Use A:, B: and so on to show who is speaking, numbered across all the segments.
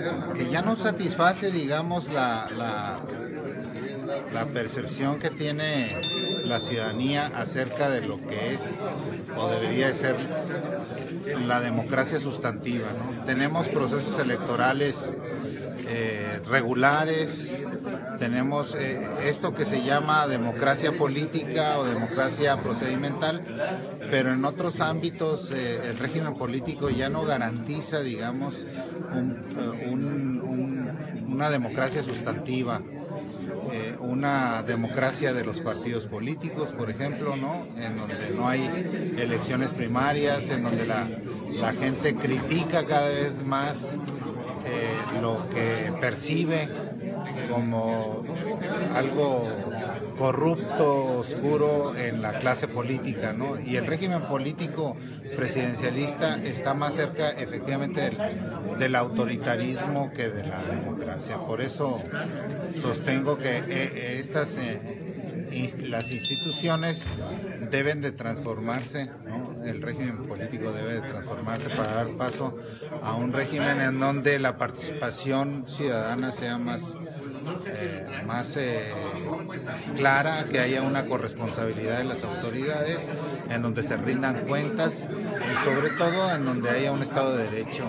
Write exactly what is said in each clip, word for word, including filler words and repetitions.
A: que ya no satisface, digamos, la, la, la percepción que tiene la ciudadanía acerca de lo que es o debería de ser la democracia sustantiva, ¿no? Tenemos procesos electorales eh, regulares, tenemos eh, esto que se llama democracia política o democracia procedimental, pero en otros ámbitos eh, el régimen político ya no garantiza, digamos, un, un, un, una democracia sustantiva. Eh, una democracia de los partidos políticos, por ejemplo, ¿no? En donde no hay elecciones primarias, en donde la, la gente critica cada vez más eh, lo que percibe como algo corrupto, oscuro en la clase política, ¿no? Y el régimen político presidencialista está más cerca efectivamente del, del autoritarismo que de la democracia. Por eso sostengo que eh, estas eh, inst las instituciones deben de transformarse, ¿no? El régimen político debe de transformarse para dar paso a un régimen en donde la participación ciudadana sea más Eh, más eh, clara, que haya una corresponsabilidad de las autoridades, en donde se rindan cuentas y sobre todo en donde haya un Estado de Derecho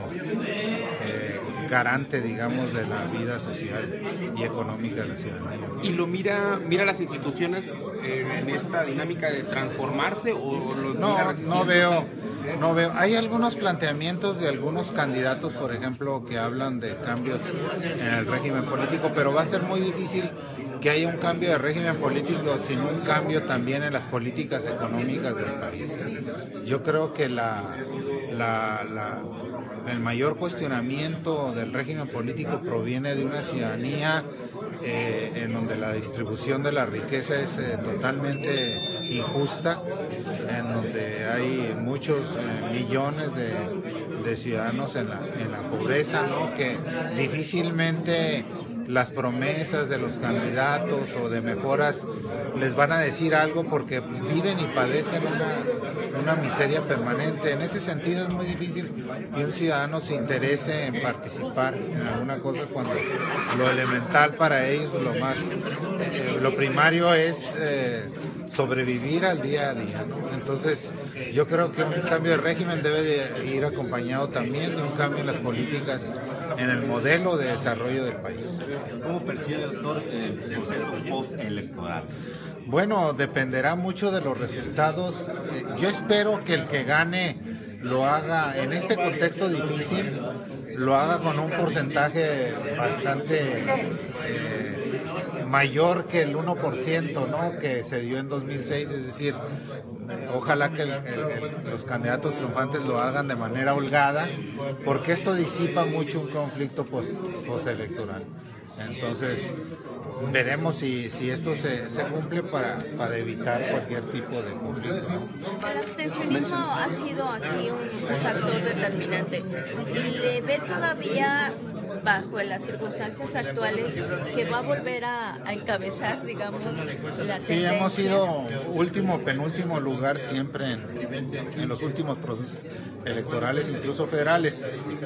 A: eh, garante, digamos, de la vida social y económica de la ciudadanía.
B: ¿Y lo mira mira las instituciones eh, en esta dinámica de transformarse o los
A: no,
B: mira
A: no veo no veo hay algunos planteamientos de algunos candidatos, por ejemplo, que hablan de cambios en el régimen político, pero va a ser muy difícil que haya un cambio de régimen político sin un cambio también en las políticas económicas del país. Yo creo que la, la, la el mayor cuestionamiento del régimen político proviene de una ciudadanía eh, en donde la distribución de la riqueza es eh, totalmente injusta, en donde hay muchos eh, millones de, de ciudadanos en la, en la pobreza, ¿no? Que difícilmente las promesas de los candidatos o de mejoras les van a decir algo, porque viven y padecen una, una miseria permanente. En ese sentido es muy difícil que un ciudadano se interese en participar en alguna cosa cuando lo elemental para ellos, lo más, eh, lo primario es eh, sobrevivir al día a día, ¿no? Entonces yo creo que un cambio de régimen debe de ir acompañado también de un cambio en las políticas, en el modelo de desarrollo del país.
C: ¿Cómo percibe, doctor, el proceso postelectoral?
A: Bueno, dependerá mucho de los resultados. Eh, yo espero que el que gane lo haga en este contexto difícil, lo haga con un porcentaje bastante eh, mayor que el uno por ciento, ¿no?, que se dio en dos mil seis, es decir, eh, ojalá que el, el, el, los candidatos triunfantes lo hagan de manera holgada, porque esto disipa mucho un conflicto post, postelectoral. Entonces, veremos si, si esto se, se cumple para, para evitar cualquier tipo de conflicto, ¿no?
D: El abstencionismo ha sido aquí un, un factor determinante. ¿Le ve todavía, bajo las circunstancias actuales, que va a volver a, a encabezar, digamos, la tendencia?
A: Sí, hemos sido último, penúltimo lugar siempre en, en los últimos procesos electorales, incluso federales.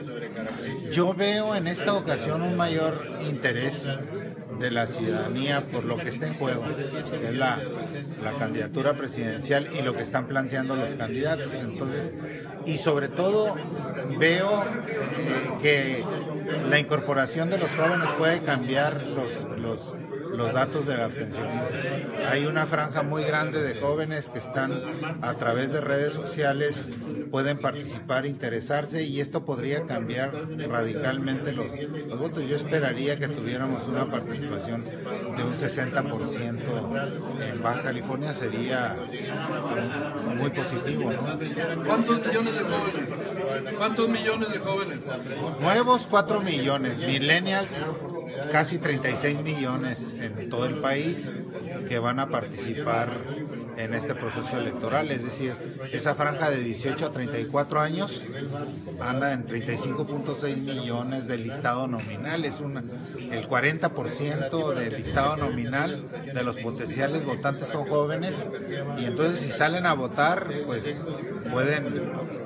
A: Yo veo en esta ocasión un mayor interés de la ciudadanía por lo que está en juego, que es la, la candidatura presidencial y lo que están planteando los candidatos. Entonces, y sobre todo veo eh, que la incorporación de los jóvenes puede cambiar los, los, los datos del abstencionismo. Hay una franja muy grande de jóvenes que están a través de redes sociales, pueden participar, interesarse, y esto podría cambiar radicalmente los, los votos. Yo esperaría que tuviéramos una participación de un sesenta por ciento en Baja California, sería muy positivo, ¿no?
E: ¿Cuántos millones de jóvenes? ¿Cuántos millones de jóvenes?
A: Nuevos cuatro millones, millennials casi treinta y seis millones en todo el país que van a participar en este proceso electoral. Es decir, esa franja de dieciocho a treinta y cuatro años anda en treinta y cinco punto seis millones del listado nominal. Es una, el cuarenta por ciento del listado nominal de los potenciales votantes son jóvenes, y entonces si salen a votar, pues pueden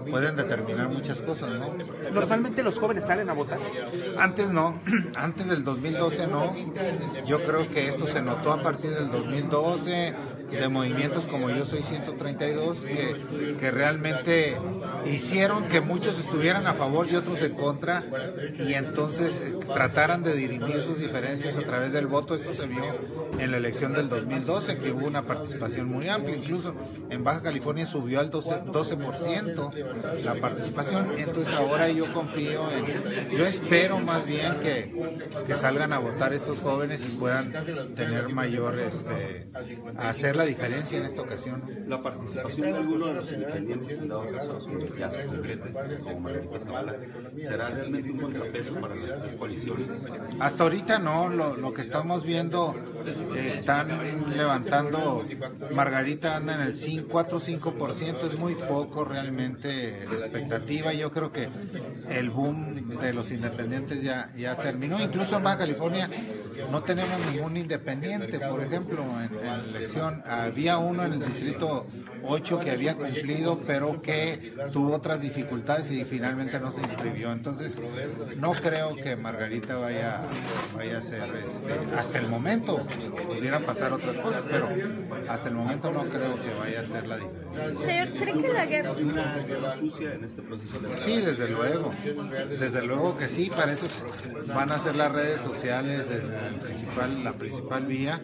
A: pueden determinar muchas cosas, ¿no?
B: Normalmente los jóvenes salen a votar.
A: Antes no, antes del dos mil doce no. Yo creo que esto se notó a partir del dos mil doce, de movimientos como Yo Soy ciento treinta y dos, que, que realmente hicieron que muchos estuvieran a favor y otros en contra, y entonces eh, trataran de dirimir sus diferencias a través del voto. Esto se vio en la elección del dos mil doce, que hubo una participación muy amplia, incluso en Baja California subió al doce por ciento la participación. Entonces ahora yo confío en, yo espero más bien que, que salgan a votar estos jóvenes y puedan tener mayor, este, hacer la diferencia en esta ocasión.
C: La participación de alguno de los independientes, en dado caso que ya se concrete, como Margarita Zavala, ¿será realmente un contrapeso para las tres coaliciones?
A: Hasta ahorita no, lo, lo que estamos viendo, eh, están levantando, Margarita anda en el cuatro o cinco por ciento, es muy poco realmente la expectativa. Yo creo que el boom de los independientes ya, ya terminó. Incluso en Baja California no tenemos ningún independiente. Por ejemplo, en, en la elección había uno en el distrito ocho que había cumplido, pero que tuvo otras dificultades y finalmente no se inscribió. Entonces no creo que Margarita vaya, vaya a ser, este, hasta el momento, pudieran pasar otras cosas, pero hasta el momento no creo que vaya a ser la diferencia.
D: Señor, ¿cree que la guerra...
C: ¿Una guerra sucia en este proceso de...
A: Sí, desde luego, desde luego que sí. Para eso van a ser las redes sociales el principal, la principal vía,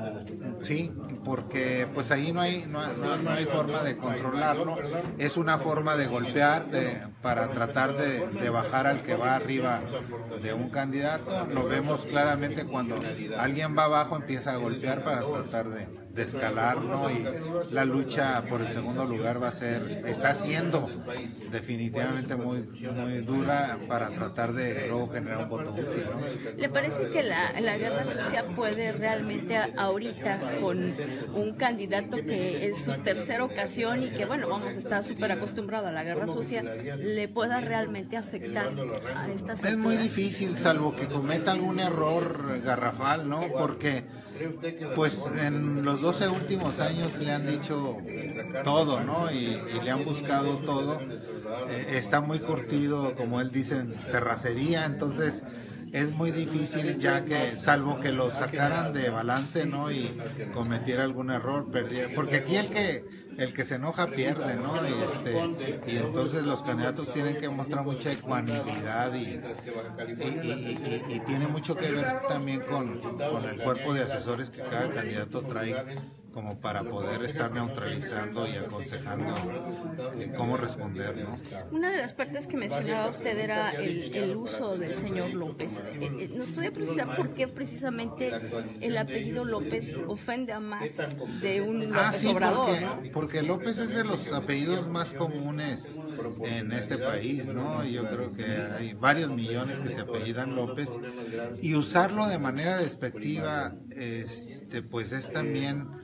A: sí, porque pues ahí no hay, no, no, no hay forma de controlarlo. Es una forma de golpear, de, para tratar de, de bajar al que va arriba de un candidato. Lo vemos claramente cuando alguien va abajo, empieza a golpear para tratar de, de escalar, ¿no? Y la lucha por el segundo lugar va a ser, está siendo definitivamente muy, muy dura para tratar de luego generar un voto útil, ¿no?
D: ¿Le parece que la, la guerra sucia puede realmente a, ahorita, con un candidato que es su tercera ocasión y que, bueno, vamos, está súper acostumbrado a la guerra sucia, le pueda realmente afectar a estas
A: Es muy
D: alturas?
A: difícil, salvo que cometa algún error garrafal, ¿no? Porque pues en los doce últimos años le han dicho todo, ¿no? Y, y le han buscado todo. Eh, está muy curtido, como él dice, en terracería. Entonces es muy difícil, ya que, salvo que lo sacaran de balance, ¿no? Y cometiera algún error, perdiera. Porque aquí el que el que se enoja pierde, ¿no? Y, este, y entonces los candidatos tienen que mostrar mucha ecuanimidad y, y, y, y, y tiene mucho que ver también con, con el cuerpo de asesores que cada candidato trae, como para poder estar neutralizando y aconsejando eh, cómo responder, ¿no?
D: Una de las partes que mencionaba usted era el, el uso del señor López. Eh, ¿Nos podría precisar por qué precisamente el apellido López ofende a más de un López
A: Ah, sí,
D: Obrador,
A: porque,
D: ¿no?
A: porque López es de los apellidos más comunes en este país, ¿no? Yo creo que hay varios millones que se apellidan López, y usarlo de manera despectiva, este, pues es también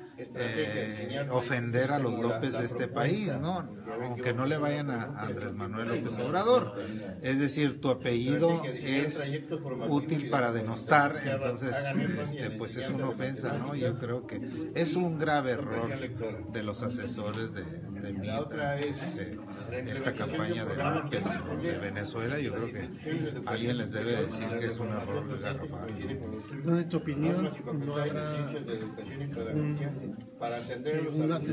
A: Eh, ofender a los López de este país, ¿no? Aunque no le vayan a, a Andrés Manuel López Obrador. Es decir, tu apellido es útil para denostar, entonces este, pues es una ofensa, ¿no? Yo creo que es un grave error de los asesores de, de Mitra, este, esta campaña de López de Venezuela. Yo creo que alguien les debe decir que es un error garrafal.
F: ¿No, en tu opinión, no habrá un,
G: para atender los
F: una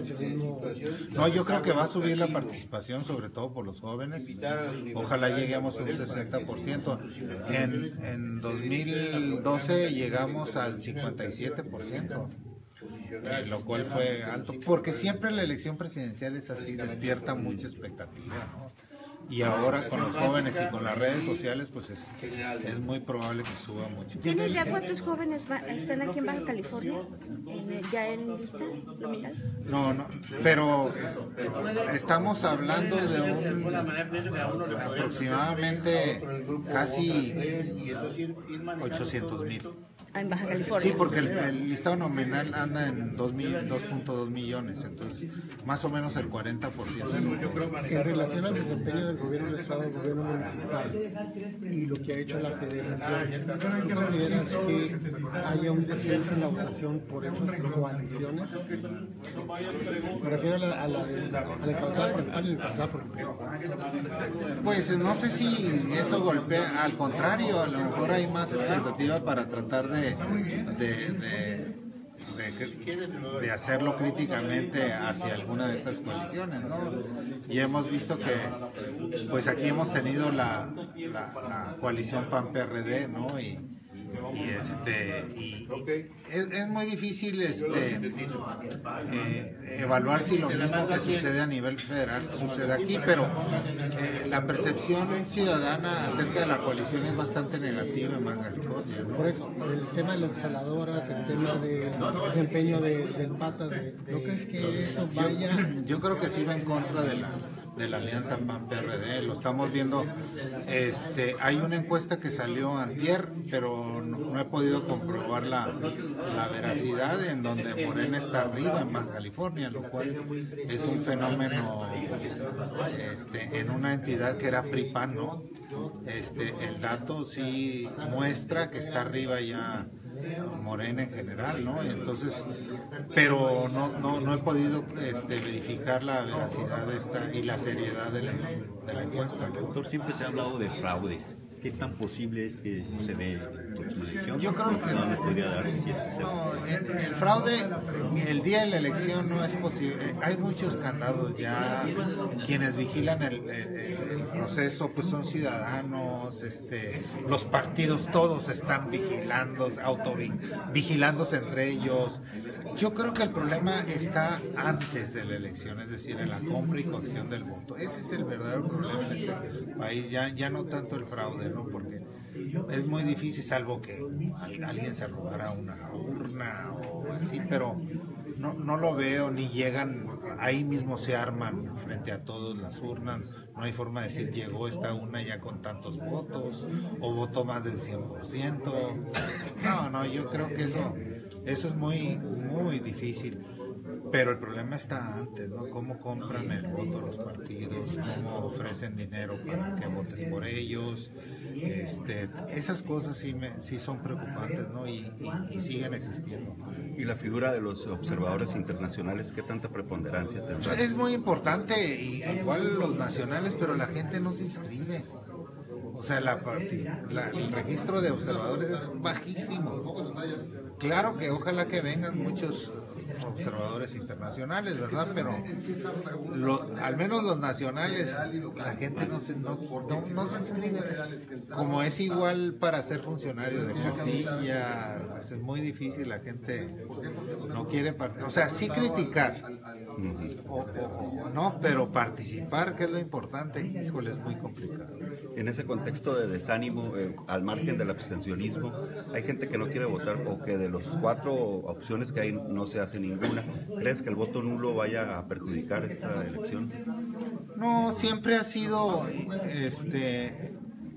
A: No, yo creo que va a subir la participación, sobre todo por los jóvenes. Ojalá lleguemos a un sesenta por ciento. En, en dos mil doce llegamos al cincuenta y siete por ciento. Eh, lo cual fue alto, porque siempre la elección presidencial es así, despierta mucha expectativa, ¿no? Y ahora con los jóvenes y con las redes sociales, pues es, es muy probable que suba mucho.
D: ¿Tiene ya cuántos jóvenes va, están aquí en Baja California? ¿En, ¿Ya en lista nominal?
A: No, no, pero estamos hablando de un aproximadamente casi ochocientos mil.
D: en Baja California.
A: Sí, porque el, el listado nominal anda en dos punto dos millones, entonces más o menos el cuarenta por ciento.
F: En relación al desempeño del gobierno del Estado, del gobierno municipal y lo que ha hecho la Federación, ¿tú consideras que haya un descenso en la votación por esas coaliciones? Me refiero a la, a la, de, a la encabezada por el P A N y encabezada por el P R I.
A: Pues no sé si eso golpea, al contrario, a lo mejor hay más expectativa para tratar de De, de, de, de hacerlo críticamente hacia alguna de estas coaliciones, ¿no? Y hemos visto que pues aquí hemos tenido la, la, la coalición P A N P R D, ¿no? Y, y este y, es, es muy difícil este eh, evaluar si lo mismo que sucede a nivel federal sucede aquí, pero eh, la percepción ciudadana acerca de la coalición es bastante negativa en Baja California, ¿no?
F: Por eso, el tema de las desaladoras, el tema de desempeño de, del Patas, de, ¿no crees que eso vaya?
A: Yo, yo creo que sí va en contra de la de la alianza P A N P R D, lo estamos viendo. Este, hay una encuesta que salió antier, pero no, no he podido comprobar la, la veracidad, en donde Morena está arriba en Baja California, lo cual es un fenómeno este, en una entidad que era P R I P A N, ¿no? Este, el dato sí muestra que está arriba ya Morena en general, ¿no? Entonces, pero no, no, no he podido este, verificar la veracidad de esta y la seriedad de la, de la encuesta.
C: Doctor, siempre se ha hablado de fraudes. ¿Qué tan posible es que esto se dé en próxima elección?
A: Yo creo que
C: no podría darse si es que se
A: no, el, el fraude el día de la elección no es posible. Hay muchos candados ya. Quienes vigilan el, el, el proceso pues son ciudadanos, este, los partidos todos están vigilando, autovigilándose entre ellos. Yo creo que el problema está antes de la elección, es decir, en la compra y coacción del voto. Ese es el verdadero problema en este país, ya, ya no tanto el fraude, ¿no? Porque es muy difícil, salvo que alguien se robara una urna o así, pero no, no lo veo, ni llegan, ahí mismo se arman frente a todos las urnas, no hay forma de decir llegó esta una ya con tantos votos o votó más del cien por ciento. No, no, yo creo que eso, eso es muy, muy difícil. Pero el problema está antes, ¿no? Cómo compran el voto los partidos, cómo ofrecen dinero para que votes por ellos. Este, esas cosas sí, me, sí son preocupantes, ¿no? Y, y, y siguen existiendo.
C: ¿Y la figura de los observadores internacionales, qué tanta preponderancia tendrá?
A: Es muy importante, y, igual los nacionales, pero la gente no se inscribe. O sea, la, la, el registro de observadores es bajísimo. Claro que ojalá que vengan muchos observadores internacionales, ¿verdad? Pero lo, al menos los nacionales, la gente no se, no, no, no se inscribe. Como es igual para ser funcionario de casilla, es muy difícil, la gente no quiere participar. O sea, sí criticar, o, o, o no, pero participar, que es lo importante, híjole, es muy complicado.
C: En ese contexto de desánimo, eh, al margen del abstencionismo, hay gente que no quiere votar o que de las cuatro opciones que hay no se hace ninguna. ¿Crees que el voto nulo vaya a perjudicar esta elección?
A: No, siempre ha sido, este,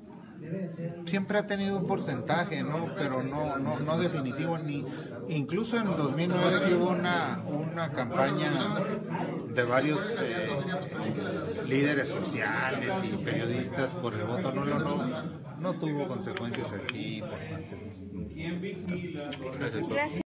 A: siempre ha tenido un porcentaje, ¿no? Pero no, no, no definitivo. Ni, incluso en dos mil nueve que hubo una, una campaña de varios eh, líderes sociales y periodistas por el voto nulo, no, no tuvo consecuencias aquí importantes.
D: Gracias.